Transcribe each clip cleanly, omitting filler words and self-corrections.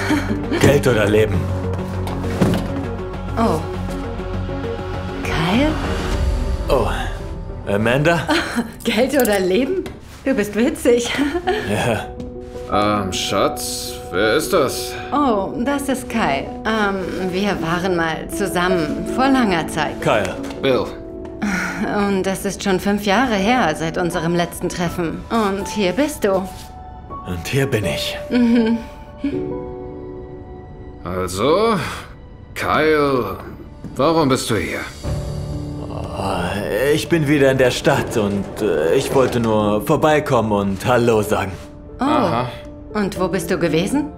Geld oder Leben? Oh. Kyle? Oh, Amanda? Geld oder Leben? Du bist witzig. Ja. Schatz, wer ist das? Oh, das ist Kyle. Wir waren mal zusammen, vor langer Zeit. Kyle. Bill. Und das ist schon 5 Jahre her, seit unserem letzten Treffen. Und hier bist du. Und hier bin ich. Also, Kyle, warum bist du hier? Ich bin wieder in der Stadt und ich wollte nur vorbeikommen und Hallo sagen. Oh. Aha. Und wo bist du gewesen?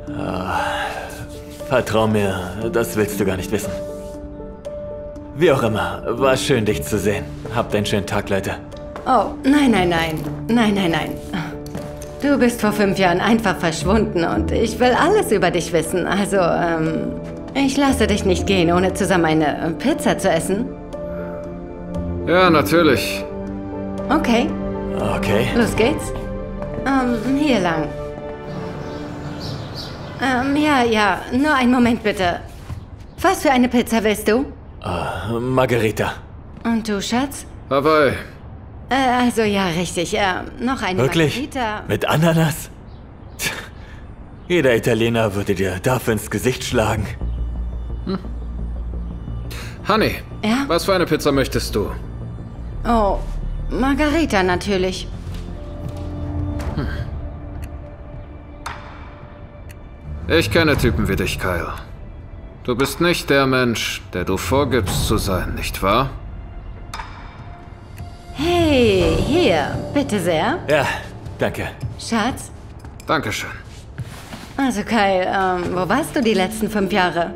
Vertrau mir, das willst du gar nicht wissen. Wie auch immer, war schön, dich zu sehen. Habt einen schönen Tag, Leute. Oh, nein, nein, nein. Nein, nein, nein. Du bist vor 5 Jahren einfach verschwunden und ich will alles über dich wissen. Also, ich lasse dich nicht gehen, ohne zusammen eine Pizza zu essen. Ja, natürlich. Okay, Okay. los geht's. Hier lang. Ja, nur einen Moment bitte. Was für eine Pizza willst du? Margarita. Und du, Schatz? Hawaii. Also ja, richtig. Noch eine Wirklich? Margarita. Mit Ananas? Tch, jeder Italiener würde dir dafür ins Gesicht schlagen. Honey, Ja? was für eine Pizza möchtest du? Oh, Margarita natürlich. Ich kenne Typen wie dich, Kyle. Du bist nicht der Mensch, der du vorgibst zu sein, nicht wahr? Hey, hier, bitte sehr. Ja, danke. Schatz? Dankeschön. Also Kyle, wo warst du die letzten 5 Jahre?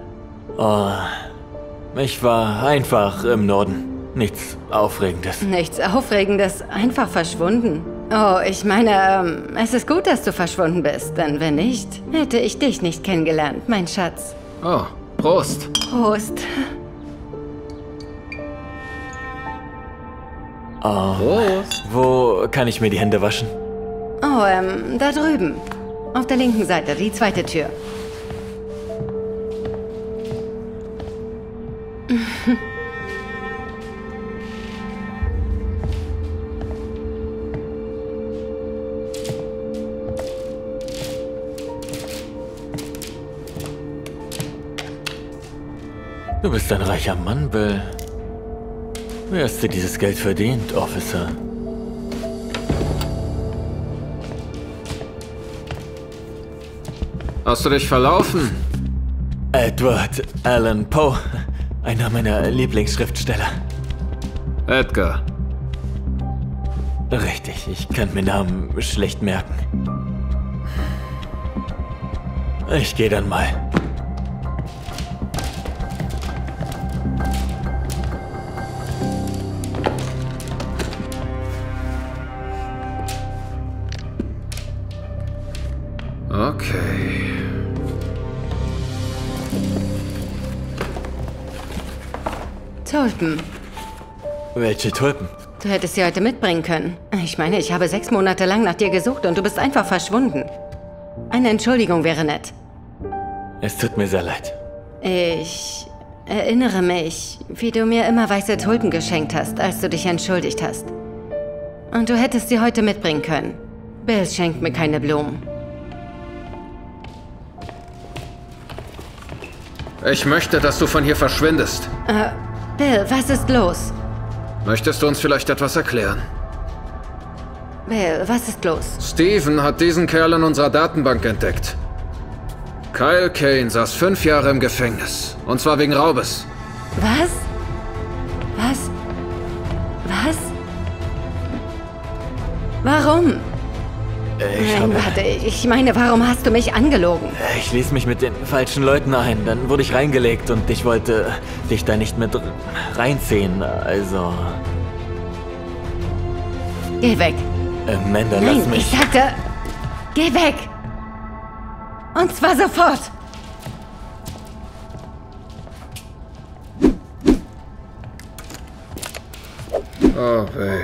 Ich war einfach im Norden. Nichts Aufregendes. Nichts Aufregendes, einfach verschwunden. Oh, ich meine, es ist gut, dass du verschwunden bist, denn wenn nicht, hätte ich dich nicht kennengelernt, mein Schatz. Oh, Prost. Prost. Prost. Wo kann ich mir die Hände waschen? Oh, da drüben. Auf der linken Seite, die zweite Tür. Du bist ein reicher Mann, Bill. Wie hast du dieses Geld verdient, Officer? Hast du dich verlaufen? Edward Allan Poe, einer meiner Lieblingsschriftsteller. Edgar. Richtig, ich kann mir Namen schlecht merken. Ich gehe dann mal. Okay. Tulpen. Welche Tulpen? Du hättest sie heute mitbringen können. Ich meine, ich habe 6 Monate lang nach dir gesucht und du bist einfach verschwunden. Eine Entschuldigung wäre nett. Es tut mir sehr leid. Ich erinnere mich, wie du mir immer weiße Tulpen geschenkt hast, als du dich entschuldigt hast. Und du hättest sie heute mitbringen können. Bill schenkt mir keine Blumen. Ich möchte, dass du von hier verschwindest. Bill, was ist los? Möchtest du uns vielleicht etwas erklären? Bill, was ist los? Steven hat diesen Kerl in unserer Datenbank entdeckt. Kyle Kane saß 5 Jahre im Gefängnis. Und zwar wegen Raubes. Was? Was? Was? Warum? Nein, warte, ich meine, warum hast du mich angelogen? Ich ließ mich mit den falschen Leuten ein. Dann wurde ich reingelegt und ich wollte dich da nicht mit reinziehen. Also... Geh weg. Amanda, Nein, lass mich... ich sagte, geh weg. Und zwar sofort. Oh, Babe.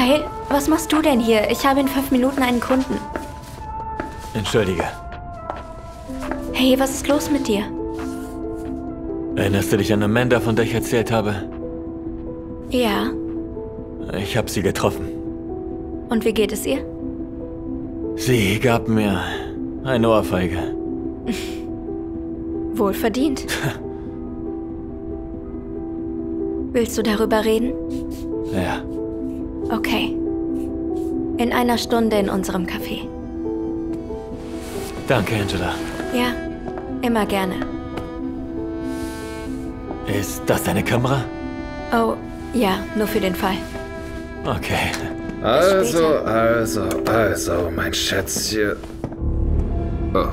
Kyle, was machst du denn hier? Ich habe in 5 Minuten einen Kunden. Entschuldige. Hey, was ist los mit dir? Erinnerst du dich an Amanda, von der ich erzählt habe? Ja. Ich habe sie getroffen. Und wie geht es ihr? Sie gab mir eine Ohrfeige. Wohlverdient. Willst du darüber reden? Ja. Okay. In einer Stunde in unserem Café. Danke, Angela. Ja, immer gerne. Ist das deine Kamera? Oh, ja, nur für den Fall. Okay. Also, mein Schätzchen. Oh.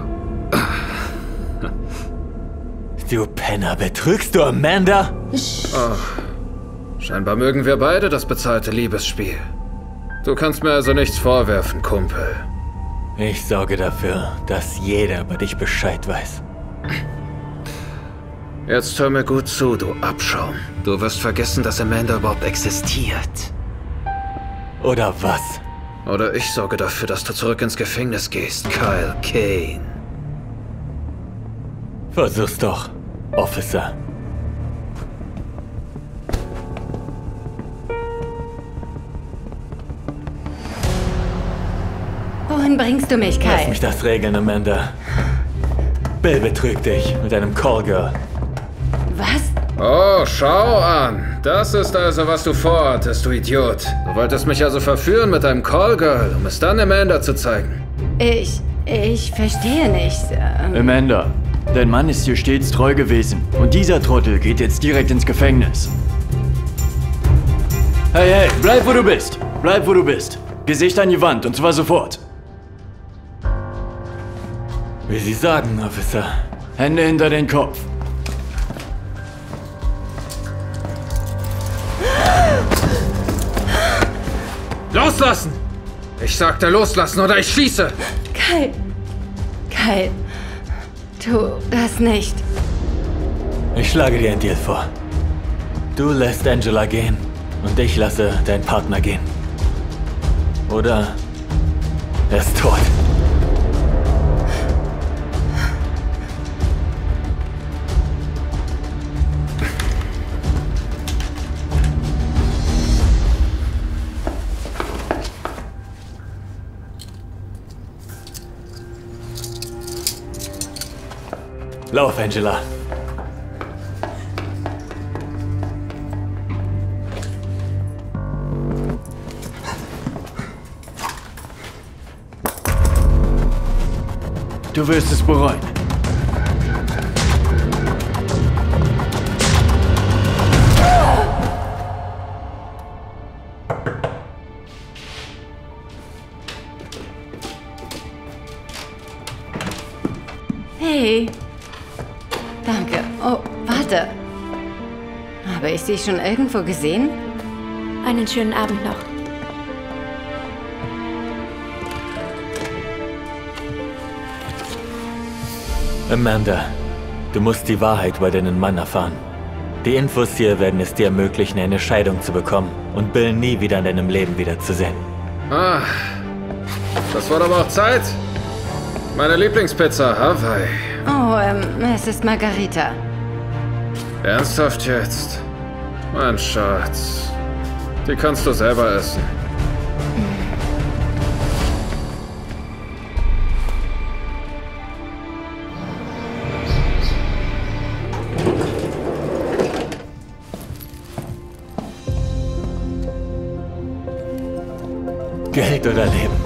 Du Penner, betrügst du Amanda? Scheinbar mögen wir beide das bezahlte Liebesspiel. Du kannst mir also nichts vorwerfen, Kumpel. Ich sorge dafür, dass jeder über dich Bescheid weiß. Jetzt hör mir gut zu, du Abschaum. Du wirst vergessen, dass Amanda überhaupt existiert. Oder was? Oder ich sorge dafür, dass du zurück ins Gefängnis gehst, Kyle Kane. Versuch's doch, Officer. Wohin bringst du mich, Lass Kyle? mich das regeln, Amanda. Bill betrügt dich mit einem Callgirl. Was? Oh, schau an. Das ist also, was du vorhattest, du Idiot. Du wolltest mich also verführen mit einem Callgirl, um es dann Amanda zu zeigen. Ich verstehe nicht. Amanda, dein Mann ist dir stets treu gewesen. Und dieser Trottel geht jetzt direkt ins Gefängnis. Hey, hey, bleib wo du bist. Bleib wo du bist. Gesicht an die Wand, und zwar sofort. Wie Sie sagen, Officer. Hände hinter den Kopf. Loslassen! Ich sagte loslassen oder ich schieße! Kyle, tu das nicht. Ich schlage dir einen Deal vor. Du lässt Angela gehen und ich lasse deinen Partner gehen. Oder er ist tot. Lauf, Angela. Du wirst es bereuen. Hey. Danke. Oh, warte. Habe ich sie schon irgendwo gesehen? Einen schönen Abend noch. Amanda, du musst die Wahrheit über deinen Mann erfahren. Die Infos hier werden es dir ermöglichen, eine Scheidung zu bekommen und Bill nie wieder in deinem Leben wiederzusehen. Ah, das war aber auch Zeit. Meine Lieblingspizza, Hawaii. Oh, es ist Margarita. Ernsthaft jetzt? Mein Schatz. Die kannst du selber essen. Geld oder Leben?